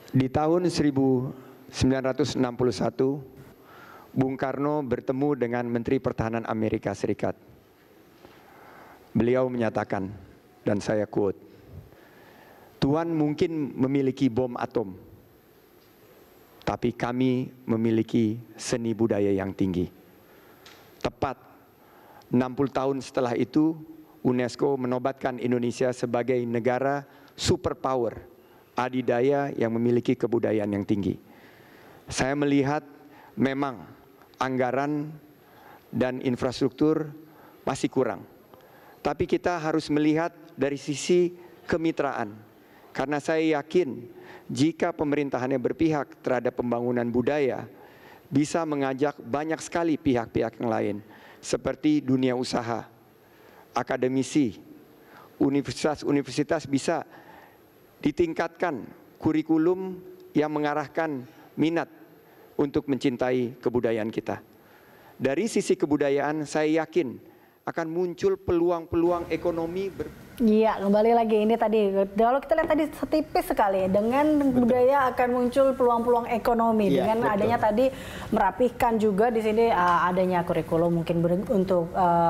Di tahun 1961, Bung Karno bertemu dengan Menteri Pertahanan Amerika Serikat. Beliau menyatakan, dan saya quote, "Tuhan mungkin memiliki bom atom, tapi kami memiliki seni budaya yang tinggi." Tepat 60 tahun setelah itu, UNESCO menobatkan Indonesia sebagai negara superpower, adidaya yang memiliki kebudayaan yang tinggi. Saya melihat memang anggaran dan infrastruktur masih kurang. Tapi kita harus melihat dari sisi kemitraan. Karena saya yakin jika pemerintahannya berpihak terhadap pembangunan budaya, bisa mengajak banyak sekali pihak-pihak yang lain. Seperti dunia usaha, akademisi, universitas-universitas bisa ditingkatkan kurikulum yang mengarahkan minat untuk mencintai kebudayaan kita. Dari sisi kebudayaan, saya yakin akan muncul peluang-peluang ekonomi. Iya, kembali lagi ini tadi. Kalau kita lihat tadi setipis sekali, dengan budaya akan muncul peluang-peluang ekonomi. Ya, dengan adanya tadi merapihkan juga di sini adanya kurikulum mungkin untuk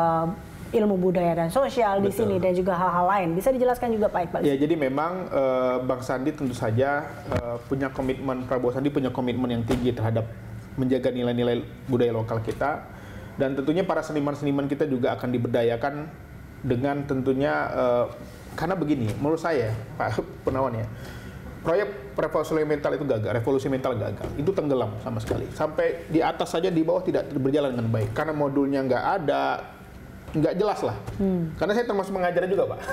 ilmu budaya dan sosial di sini dan juga hal-hal lain. Bisa dijelaskan juga Pak Iqbal? Ya, jadi memang Bang Sandi tentu saja punya komitmen, Prabowo Sandi punya komitmen yang tinggi terhadap menjaga nilai-nilai budaya lokal kita, dan tentunya para seniman-seniman kita juga akan diberdayakan dengan tentunya karena begini, menurut saya Pak Purnawan ya, proyek revolusi mental gagal, itu tenggelam sama sekali. Sampai di atas saja, di bawah tidak berjalan dengan baik karena modulnya nggak ada. Nggak jelas lah, karena saya termasuk mengajarnya juga Pak.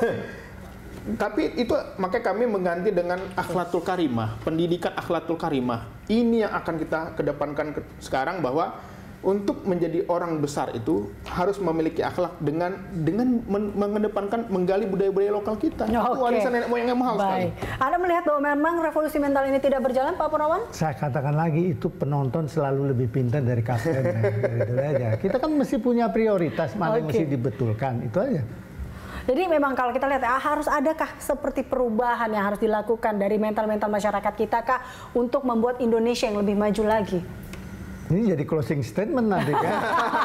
Tapi itu makanya kami mengganti dengan akhlakul karimah, pendidikan akhlakul karimah. Ini yang akan kita kedepankan sekarang, bahwa untuk menjadi orang besar itu harus memiliki akhlak dengan mengedepankan menggali budaya-budaya lokal kita. Warisan nenek moyang yang mahal sekali. Anda melihat bahwa memang revolusi mental ini tidak berjalan, Pak Purnawan? Saya katakan lagi, itu penonton selalu lebih pintar dari kapten. Itu aja. Kita kan mesti punya prioritas mana yang mesti dibetulkan, itu aja. Jadi memang kalau kita lihat harus adakah seperti perubahan yang harus dilakukan dari mental-mental masyarakat kita kah untuk membuat Indonesia yang lebih maju lagi? Ini jadi closing statement nanti kan.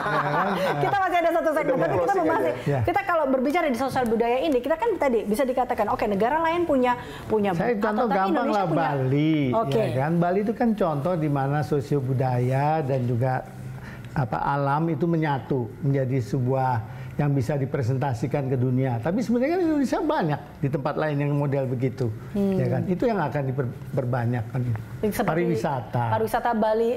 Kita masih ada satu segmen, tapi kita masih. Kita kalau berbicara di sosial budaya ini, kita kan tadi bisa dikatakan, oke, negara lain punya. Saya contoh gampang lah, Bali. Ya kan? Bali itu kan contoh di mana sosio budaya dan juga alam itu menyatu menjadi sebuah yang bisa dipresentasikan ke dunia. Tapi sebenarnya kan Indonesia banyak di tempat lain yang model begitu, ya kan? Itu yang akan diperbanyak kan. Pariwisata. Pariwisata Bali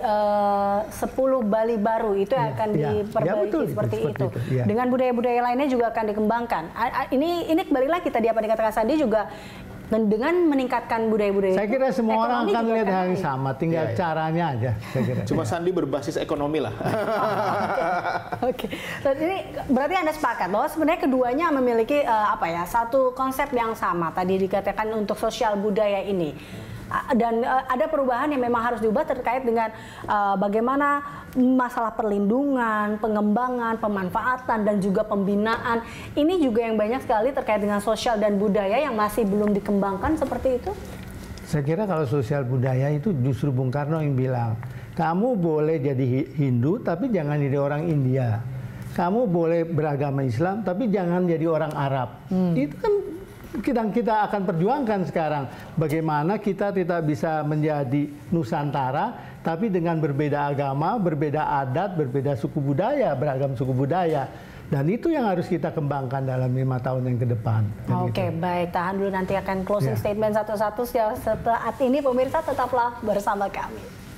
10 Bali baru itu yang akan diperbaiki seperti itu. Dengan budaya-budaya lainnya juga akan dikembangkan. Ini kembali lagi tadi apa dikatakan Sandi juga. Dan dengan meningkatkan budaya-budaya, saya kira semua orang akan lihat hal yang sama, tinggal caranya aja. Saya kira. Cuma Sandi berbasis ekonomi lah. Oke. Ini berarti Anda sepakat bahwa sebenarnya keduanya memiliki satu konsep yang sama. Tadi dikatakan untuk sosial budaya ini. Dan ada perubahan yang memang harus diubah terkait dengan bagaimana masalah perlindungan, pengembangan, pemanfaatan, dan juga pembinaan. Ini juga yang banyak sekali terkait dengan sosial dan budaya yang masih belum dikembangkan seperti itu? Saya kira kalau sosial budaya itu justru Bung Karno yang bilang, kamu boleh jadi Hindu tapi jangan jadi orang India. Kamu boleh beragama Islam tapi jangan jadi orang Arab. Itu kan kita akan perjuangkan sekarang, bagaimana kita tidak bisa menjadi Nusantara tapi dengan berbeda agama, berbeda adat, berbeda suku budaya, beragam suku budaya, dan itu yang harus kita kembangkan dalam 5 tahun yang ke depan. Oke, baik, tahan dulu, nanti akan closing statement satu-satu. Setelah ini pemirsa tetaplah bersama kami.